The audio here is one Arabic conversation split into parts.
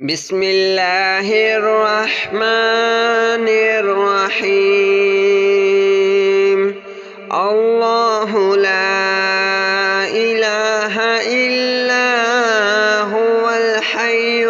بسم الله الرحمن الرحيم. الله لا إله إلا هو الحي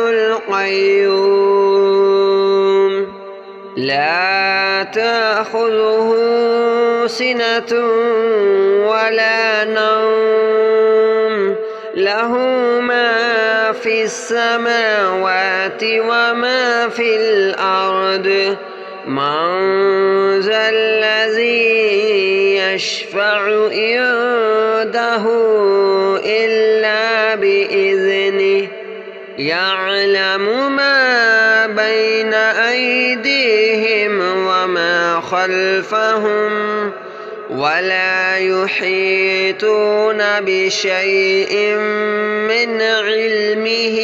القيوم لا تأخذه سنة ولا نوم له ما في السماوات وما في الأرض من ذا الذي يشفع عنده إلا بإذنه يعلم ما بين أيديهم وما خلفهم ولا يحيطون بشيء من علمه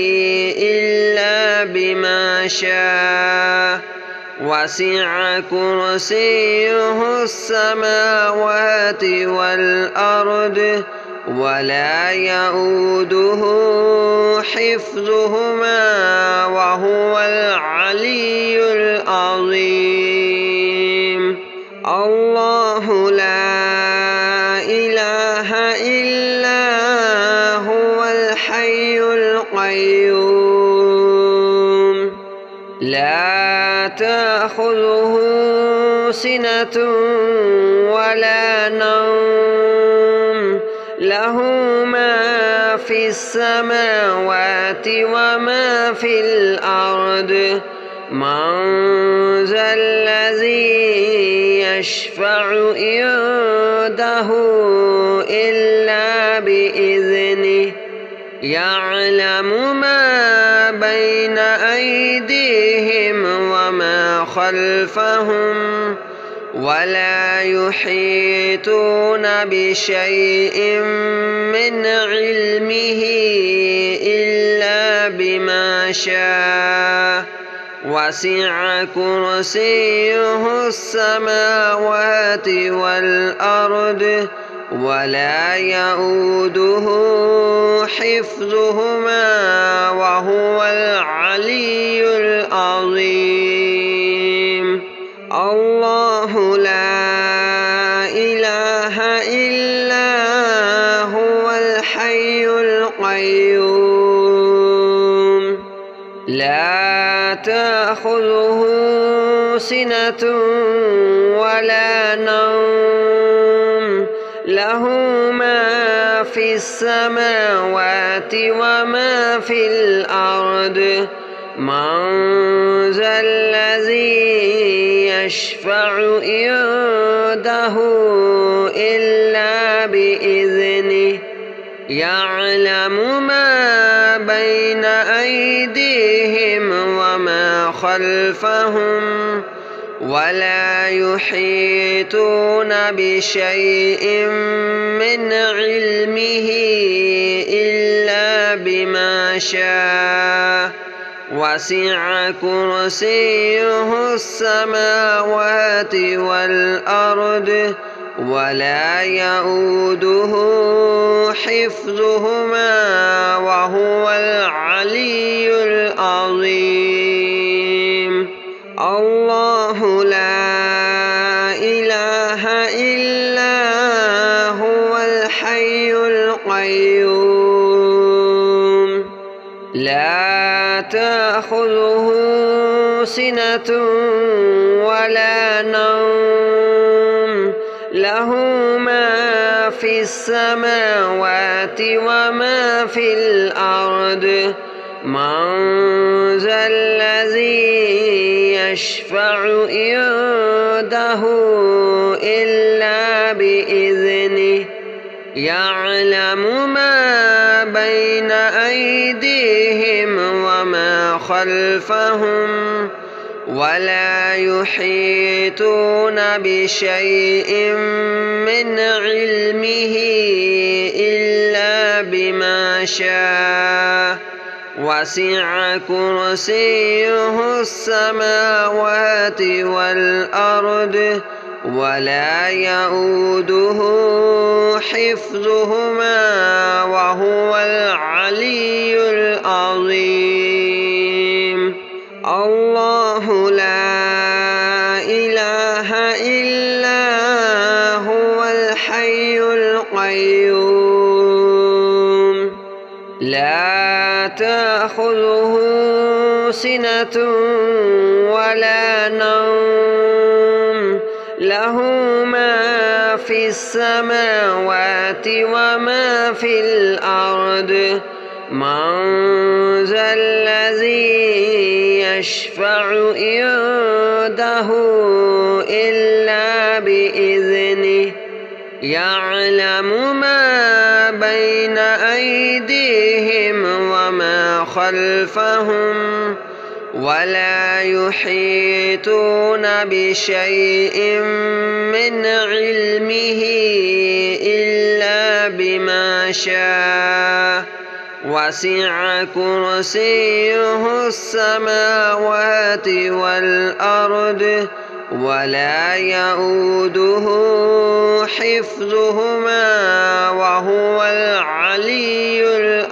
إلا بما شاء وسع كرسيه السماوات والأرض ولا يؤوده حفظهما وهو العلي العظيم. الله لا إله إلا هو الحي القيوم لا تأخذه سنة ولا نوم له ما في السماوات وما في الأرض من ذا الذي يشفع عنده إلا بإذنه يعلم ما بين أيديهم وما خلفهم ولا يحيطون بشيء من علمه إلا بما شاء وسع كرسيه السماوات والأرض ولا يؤوده حفظهما وهو العلي العظيم. الله لا إله إلا هو الحي القيوم لا تأخذه سنة ولا نوم له ما في السماوات وما في الأرض من ذا الذي يشفع عنده إلا بإذنه يعلم ما بين أيديهم وما خلفهم ولا يحيطون بشيء من علمه إلا بما شاء وسع كرسيه السماوات والأرض ولا يؤوده حفظهما وهو العلي العظيم. الله لا إله إلا هو الحي القيوم لا تأخذه سنة ولا نوم له ما في السماوات وما في الأرض من ذا الذي يشفع عنده إلا بإذنه يعلم ما بين أيديهم وما خلفهم ولا يحيطون بشيء من علمه إلا بما شاء وسع كرسيه السماوات والأرض ولا يؤوده حفظهما وهو العلي العظيم. الله لا إله إلا هو الحي القيوم لا تأخذه سنة ولا نوم له ما في السماوات وما في الأرض من ذا الذي يشفع عنده إلا بإذنه يعلم ما بين أيديهم وما خلفهم ولا يحيطون بشيء من علمه إلا بما شاء وسع كرسيه السماوات والأرض ولا يؤوده حفظهما وهو العلي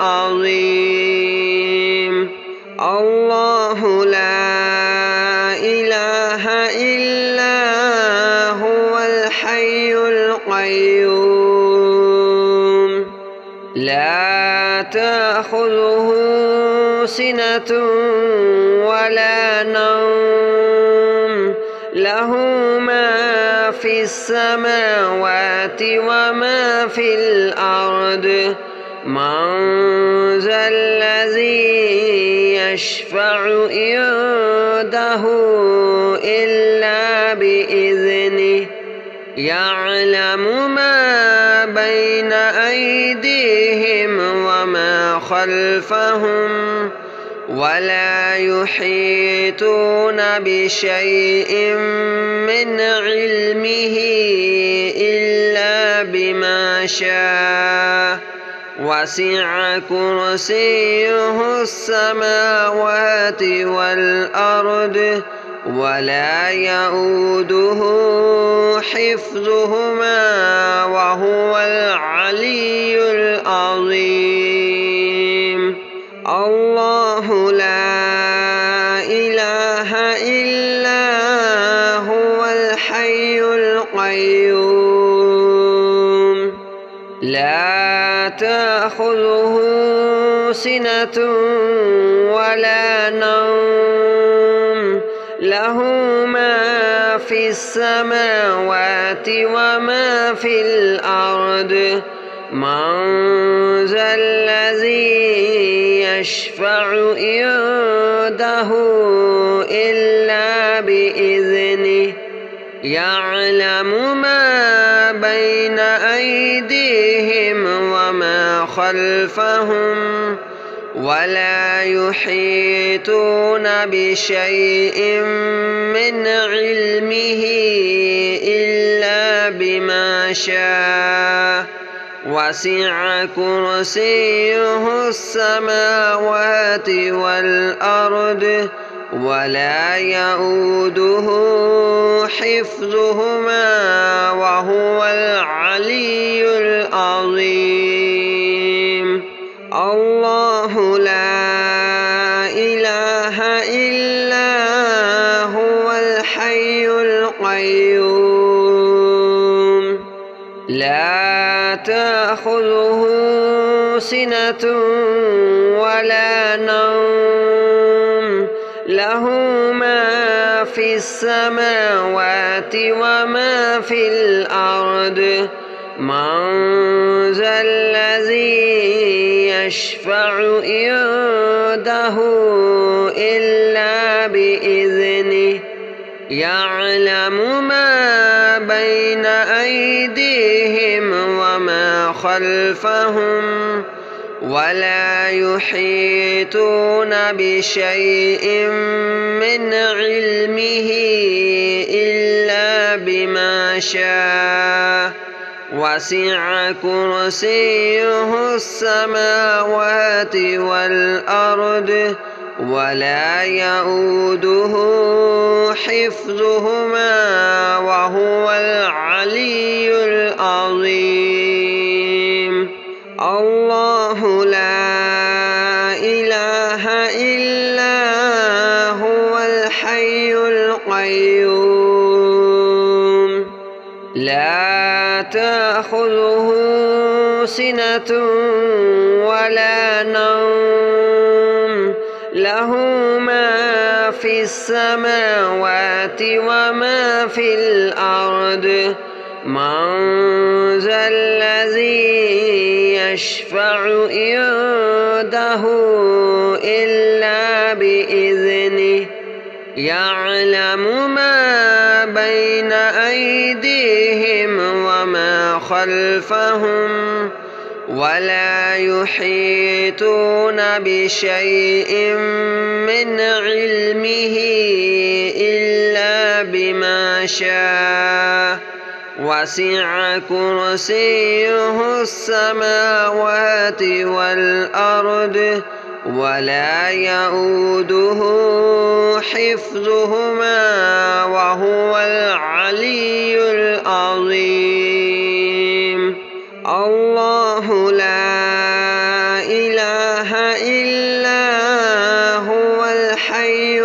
العظيم الله لا إله إلا هو الحي القيوم لا تأخذه سنة ولا نوم له ما في السماوات وما في الأرض من ذا الذي يشفع عنده إلا بإذنه يعلم ما بين أيديهم وما خلفهم ولا يحيطون بشيء من علمه إلا بما شاء وسع كرسيه السماوات والأرض ولا يؤوده حفظهما وهو العلي العظيم الله لا إله إلا هو الحي القيوم لا تأخذه سنة ولا نوم له ما في السماوات وما في الأرض من ذا الذي يشفع عنده إلا بإذنه يعلم ما بين أيديهم وما خلفهم ولا يحيطون بشيء من علمه إلا بما شاء وسع كرسيه السماوات والأرض ولا يؤوده حفظهما وهو العلي العظيم الله لا إله إلا هو الحي القيوم لا تأخذه سنة ولا نوم له ما في السماوات وما في الأرض من ذا الذي يشفع عنده إلا بإذنه يعلم ما بين أيديهم وما خلفهم ولا يحيطون بشيء من علمه إلا بما شاء وسع كرسيه السماوات والأرض ولا يؤوده حفظهما وهو العلي العظيم الله لا إله إلا هو لا تأخذه سنة ولا نوم له ما في السماوات وما في الأرض من ذا الذي يشفع عنده إلا بإذنه يعلم ما بين أيديهم وما خلفهم ولا يحيطون بشيء من علمه إلا بما شاء وسع كرسيه السماوات والأرض ولا يؤوده حفظهما وهو العلي العظيم. الله لا إله إلا هو الحي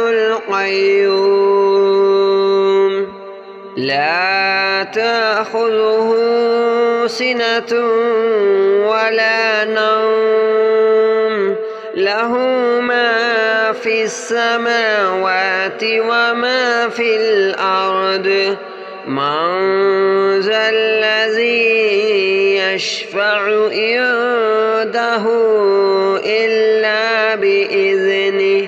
القيوم لا تأخذه سنة ولا نوم له ما في السماوات وما في الأرض من ذا الذي يشفع عنده إلا بإذنه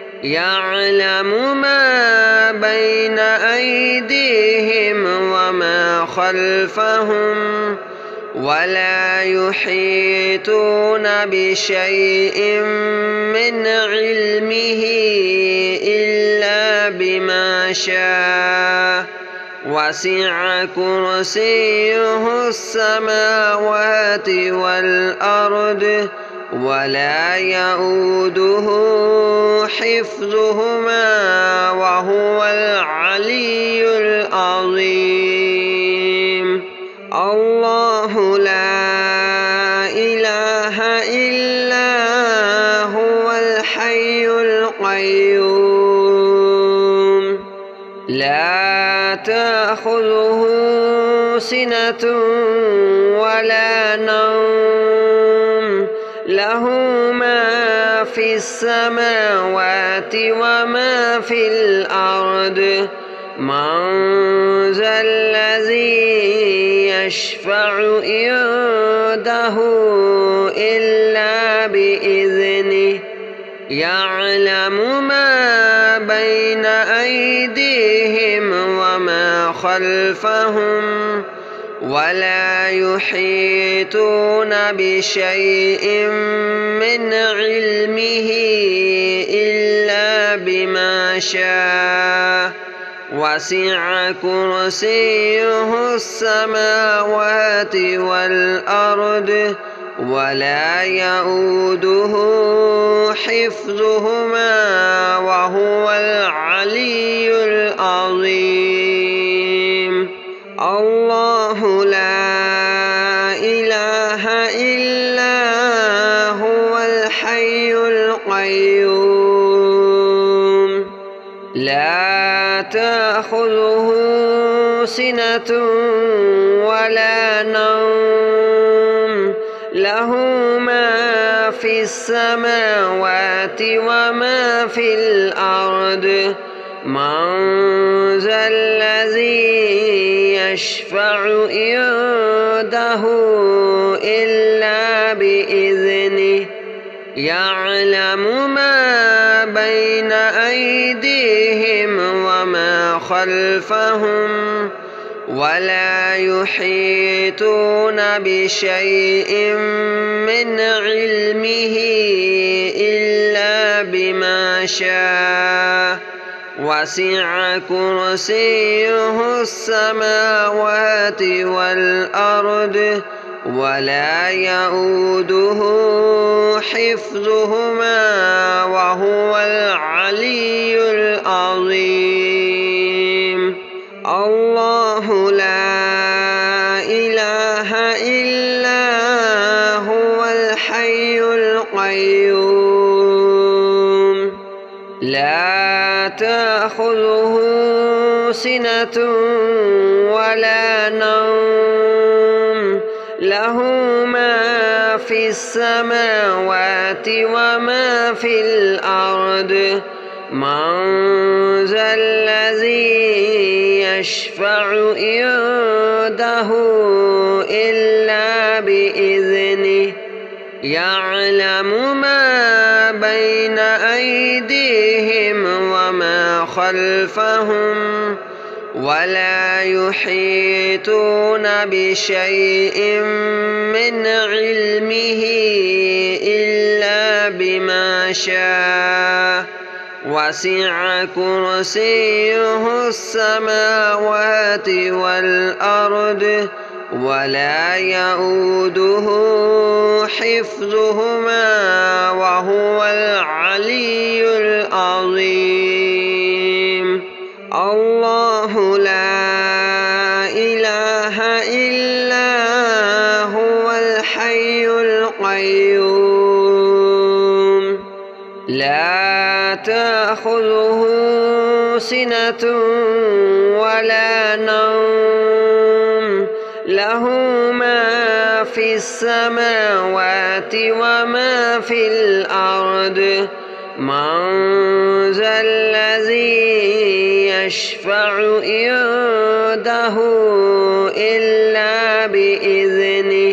يعلم ما بين أيديهم وما خلفهم ولا يحيطون بشيء من علمه إلا بما شاء وسع كرسيه السماوات والأرض ولا يؤوده حفظهما وهو العلي العظيم. الله لا إله إلا هو الحي القيوم لا تأخذه سنة ولا نوم له ما في السماوات وما في الأرض من ذا الذي يشفع عنده إلا بإذنه يعلم ما بين أيديهم وما خلفهم ولا يحيطون بشيء من علمه إلا بما شاء وسع كرسيه السماوات والأرض ولا يؤوده حفظهما وهو العلي العظيم. الله لا إله إلا هو الحي القيوم لا تأخذه سنة ولا نوم له ما في السماوات وما في الأرض من ذا الذي يشفع عنده إلا بإذنه يعلم ما بين أيديهم وما خلفهم ولا يحيطون بشيء من علمه إلا بما شاء وسع كرسيه السماوات والأرض ولا يؤوده حفظهما وهو العلي العظيم. الله لا إله إلا هو الحي القيوم لا تأخذه سنة ولا نوم له ما في السماوات وما في الأرض من ذا الذي يشفع عنده إلا بإذنه يعلم ما بين أيديهم وما خلفهم ولا يحيطون بشيء من علمه إلا بما شاء وسع كرسيه السماوات والأرض ولا يؤوده حفظهما وهو العلي العظيم الله لا إله إلا هو الحي القيوم لا تأخذه سنة ولا نوم له ما في السماوات وما في الأرض من ذا الذي يشفع عنده إلا بإذنه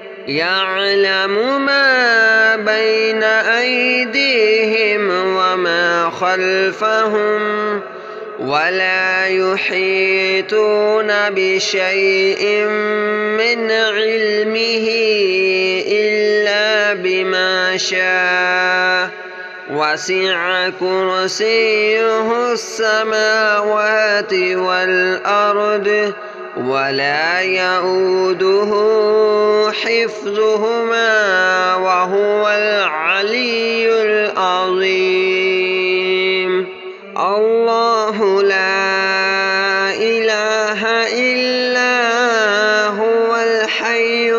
يعلم ما بين أيديهم وما خلفهم ولا يحيطون بشيء من علمه إلا بما شاء وسع كرسيه السماوات والأرض ولا يؤوده حفظهما وهو العلي العظيم الله لا إله إلا هو الحي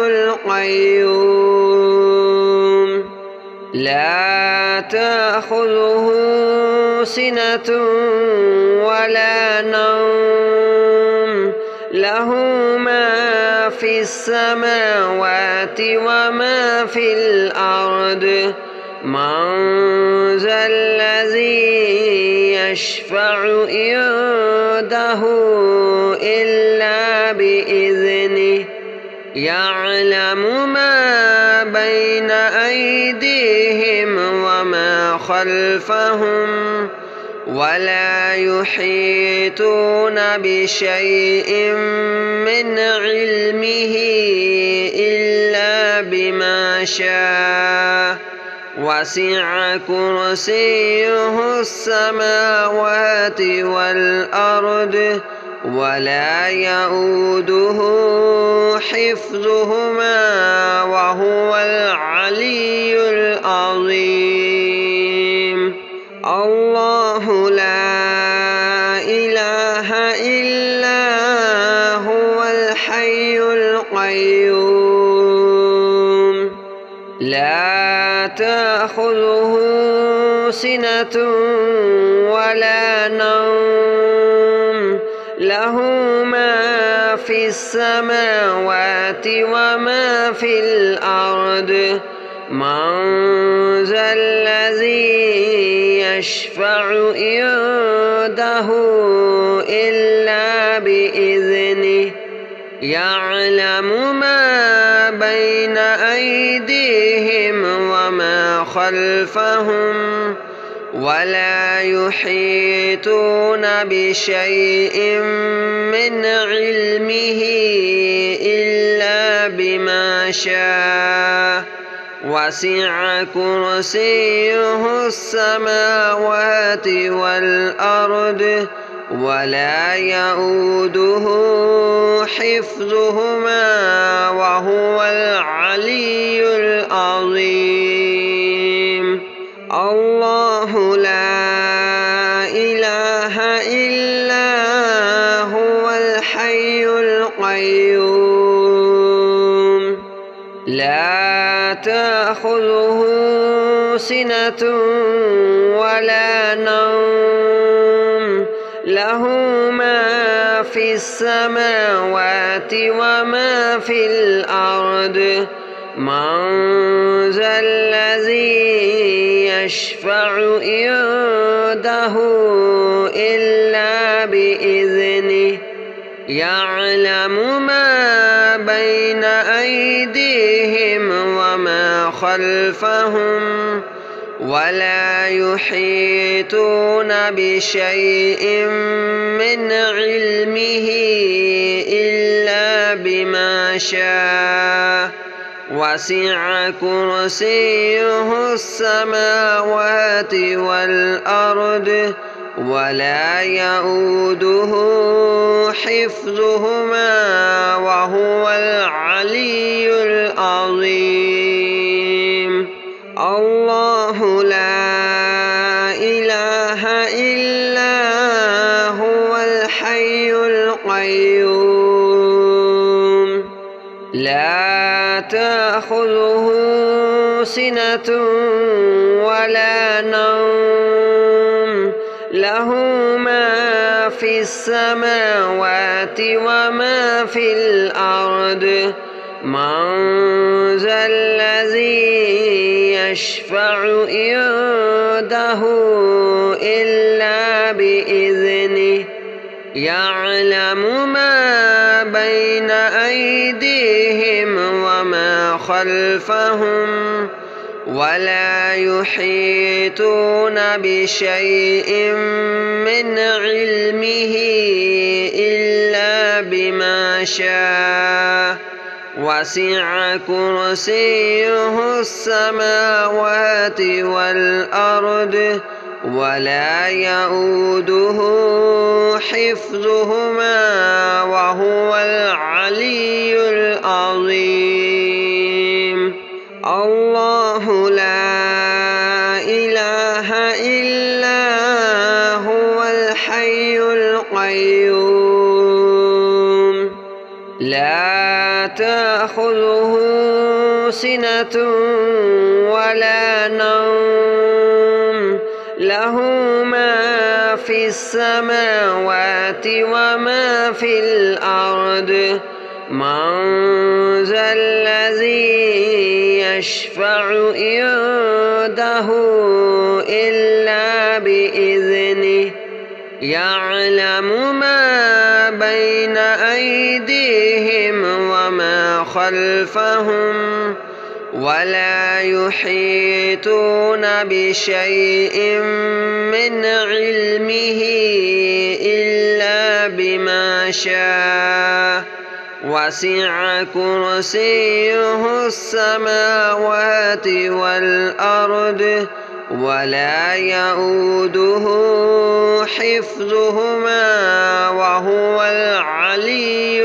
القيوم لا تأخذه سنة ولا نوم له ما في السماوات وما في الأرض من ذا الذي يشفع عنده إلا بإذنه يعلم ما بين أيديهم وما خلفهم ولا يحيطون بشيء من علمه إلا بما شاء وسع كرسيه السماوات والأرض ولا يؤوده حفظهما وهو العلي العظيم الله لا إله إلا هو الحي القيوم لا تأخذه سنة ولا نوم له ما في السماوات وما في الأرض من ذا الذي يشفع عنده إلا بإذنه يعلم ما بين أيديهم وما خلفهم ولا يحيطون بشيء من علمه إلا بما شاء وسع كرسيه السماوات والأرض ولا يؤوده حفظهما وهو العلي العظيم الله لا إله إلا هو الحي القيوم لا تأخذه سنة ولا نوم له ما في السماوات وما في الأرض من ذا الذي يشفع عنده إلا بإذنه يعلم ما بين أيديهم وما خلفهم ولا يحيطون بشيء من علمه إلا بما شاء وسع كرسيه السماوات والأرض ولا يؤوده حفظهما وهو العلي العظيم الله لا إله إلا هو الحي القيوم لا تأخذه سنة ولا نوم له ما في السماوات وما في الأرض من ذا الذي يشفع عنده إلا بإذنه يعلم ما بين أيديهم وما خلفهم ولا يحيطون بشيء من علمه إلا بما شاء وسع كرسيه السماوات والأرض ولا يؤوده حفظهما وهو العلي العظيم الله لا إله إلا هو الحي القيوم لا تأخذه سنة ولا نوم له ما في السماوات وما في الأرض من ذا الذي يشفع عنده إلا بإذنه يعلم ما بين أيديهم وما خلفهم ولا يحيطون بشيء من علمه إلا بما شاء وسع كرسيه السماوات والأرض ولا يؤوده حفظهما وهو العلي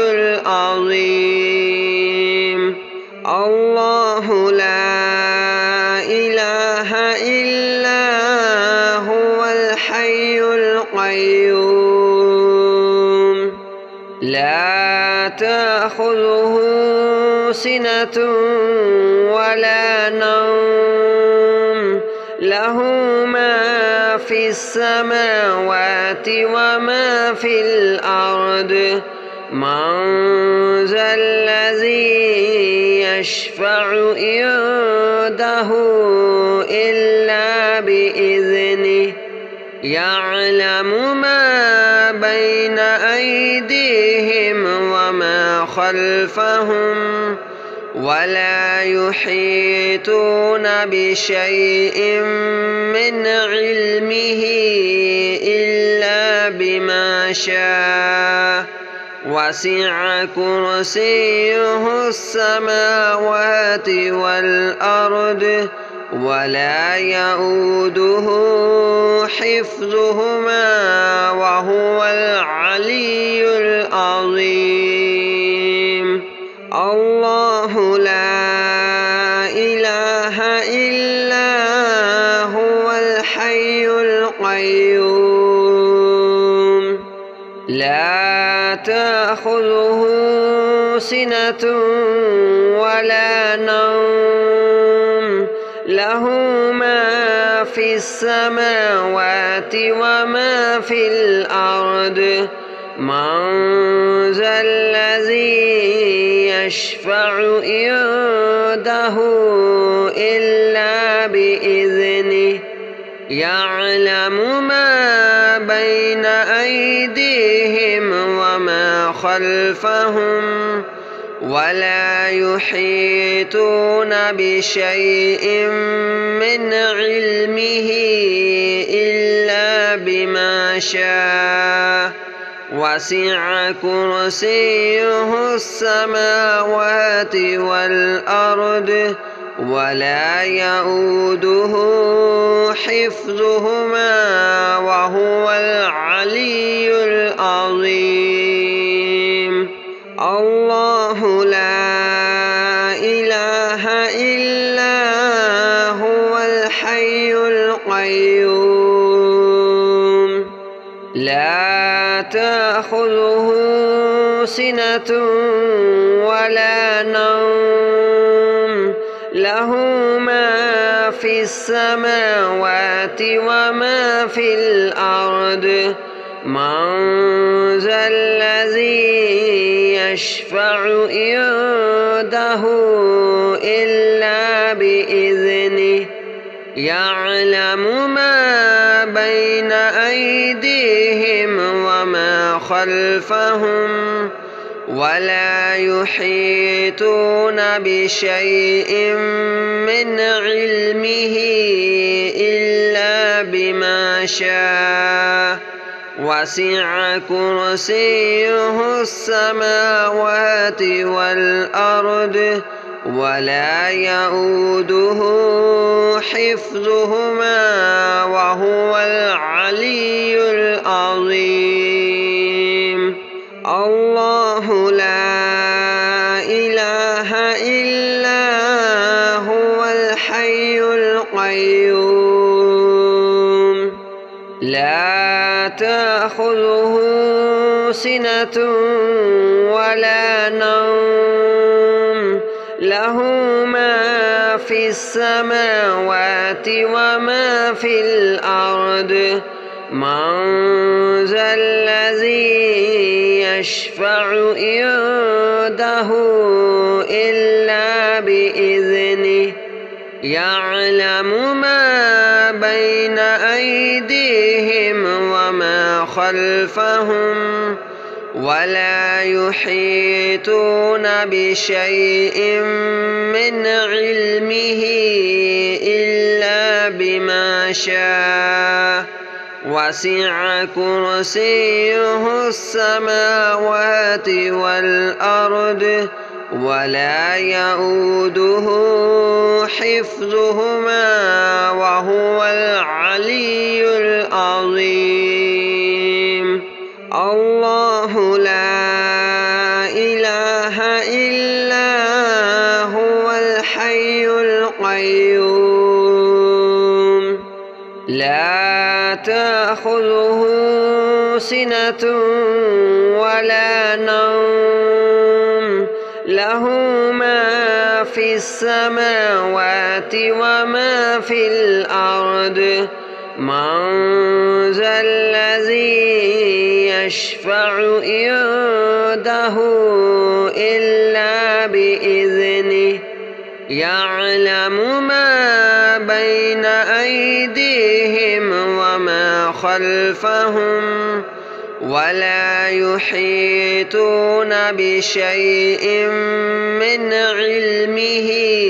العظيم الله لا إله إلا هو الحي القيوم لا تأخذه سنة ولا نوم له ما في السماوات وما في الأرض من ذا الذي يشفع عنده إلا بإذنه يعلم ما بين أيديهم وما خلفهم ولا يحيطون بشيء من علمه إلا بما شاء وسع كرسيه السماوات والأرض ولا يؤوده حفظهما وهو العلي العظيم الله لا إله إلا هو الحي القيوم لا تأخذه سنة ولا نوم له ما في السماوات وما في الأرض من ذا الذي يشفع عنده إلا بإذنه يعلم ما بين أيديهم وما خلفهم ولا يحيطون بشيء من علمه إلا بما شاء وسع كرسيه السماوات والأرض ولا يؤوده حفظهما وهو العلي العظيم. الله لا إله إلا هو الحي القيوم لا تأخذه سنة ولا نوم له ما في السماوات وما في الأرض من ذا الذي يشفع عنده إلا بإذنه يعلم ما بين أيديهم وما خلفهم ولا يحيطون بشيء من علمه إلا بما شاء وسع كرسيه السماوات والأرض ولا يؤوده حفظهما وهو العلي العظيم. الله لا إله إلا هو الحي القيوم لا تأخذه سنة ولا نوم له ما في السماوات وما في الأرض من ذا الذي يشفع عنده إلا بإذنه يعلم ما بين أيديهم وما خلفهم ولا يحيطون بشيء من علمه إلا بما شاء وسع كرسيه السماوات والأرض ولا يؤوده حفظهما وهو العلي العظيم. الله لا إله إلا هو الحي القيوم لا تأخذه سنة ولا نوم له ما في السماوات وما في الأرض من ذا الذي يشفع عنده إلا بإذنه يعلم ما بين أيديهم وما خلفهم ولا يحيطون بشيء من علمه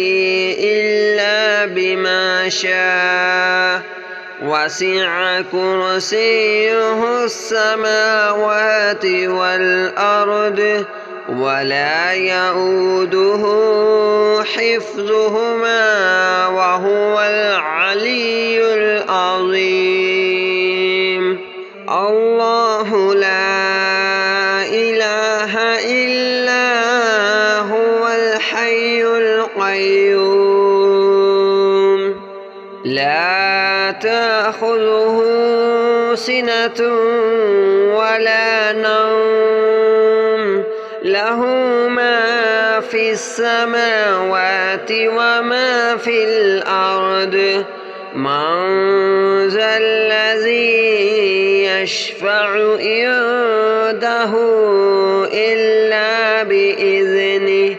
إلا بما شاء وسع كرسيه السماوات والأرض ولا يؤوده حفظهما وهو العلي العظيم. الله لا إله إلا هو الحي القيوم لا تأخذه سنة ولا نوم له ما في السماوات وما في الأرض من ذا الذي يشفع عنده إلا بإذنه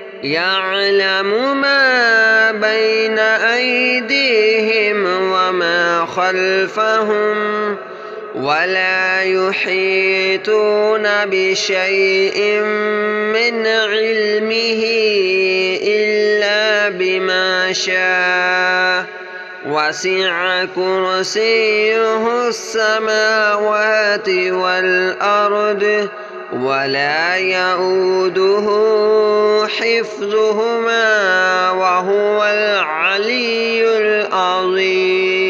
يعلم ما بين أيديهم وما خلفهم ولا يحيطون بشيء من علمه إلا بما شاء وسع كرسيه السماوات والأرض ولا يؤوده حفظهما وهو العلي العظيم.